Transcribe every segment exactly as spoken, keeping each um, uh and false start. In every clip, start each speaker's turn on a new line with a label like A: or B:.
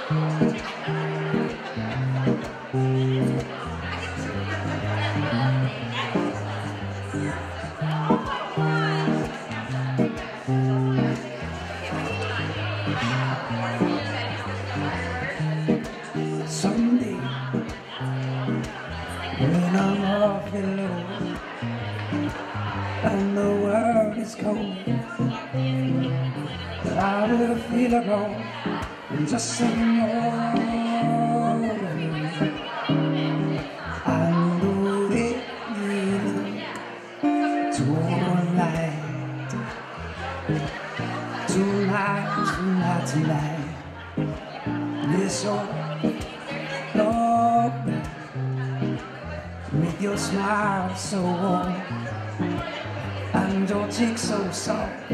A: Someday, when I'm awfully low and the world is cold, but I will feel a glow and just say no. And the way you look tonight, tonight, tonight, tonight, this old love, with your smile so warm and your cheek so soft,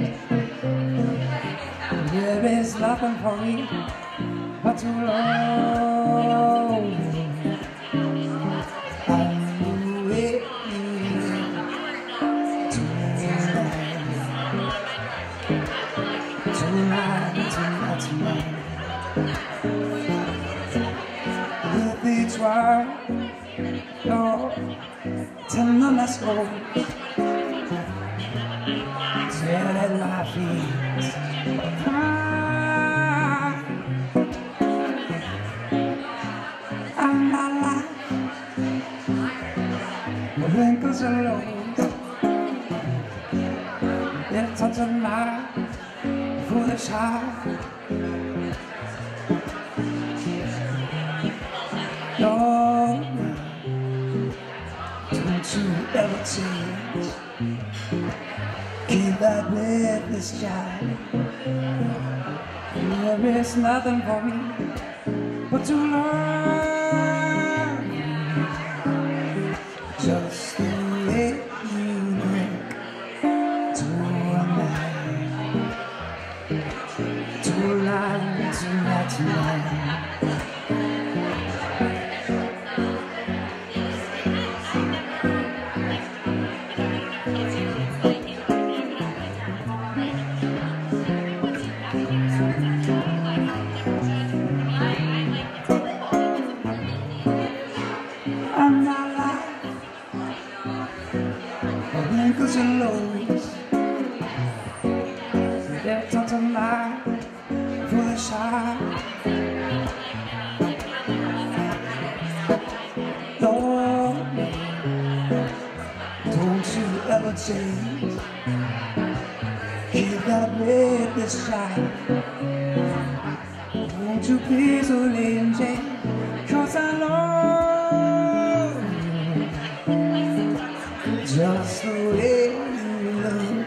A: there is nothing for me but to love you. And the way you look tonight, tonight, tonight, tonight, with each word your tenderness goes, till my feet cry, and my life wrinkles and lows. It's such a night foolish heart. Lord, don't you ever change. Keep that with this child. There is nothing for me but to love you, just the way you look tonight, tonight, tonight, tonight. And my life, wrinkles and lows, they're taught of my foolish heart. Lord, don't you ever change. Keep that with this child. Won't you please leave me, 'cause I love you, just the way you look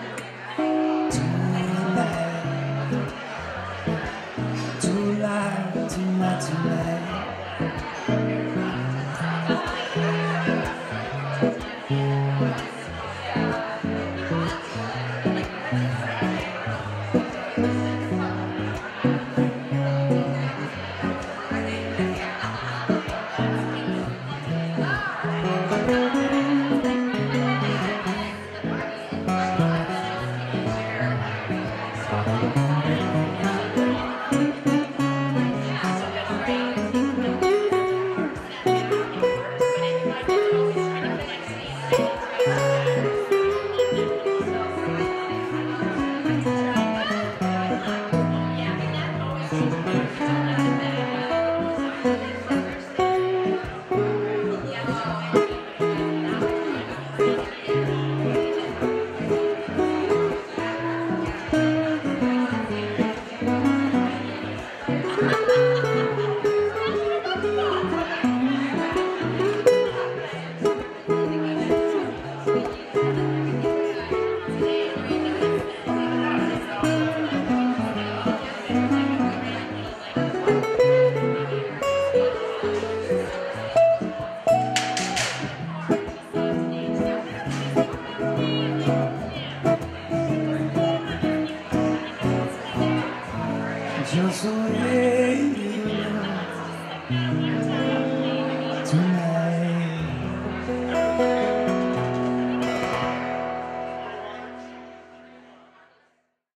A: tonight, tonight, tonight, tonight. Just the way